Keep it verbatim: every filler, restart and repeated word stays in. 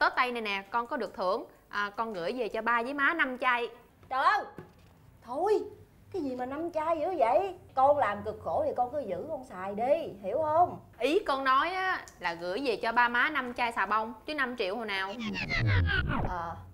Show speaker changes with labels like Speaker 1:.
Speaker 1: Tết Tây này nè con có được thưởng, à, con gửi về cho ba với má năm chai.
Speaker 2: Trời ơi, thôi cái gì mà năm chai dữ vậy? Con làm cực khổ thì con cứ giữ con xài đi, hiểu không?
Speaker 1: Ý con nói á là gửi về cho ba má năm chai xà bông chứ năm triệu hồi nào.
Speaker 2: Ờ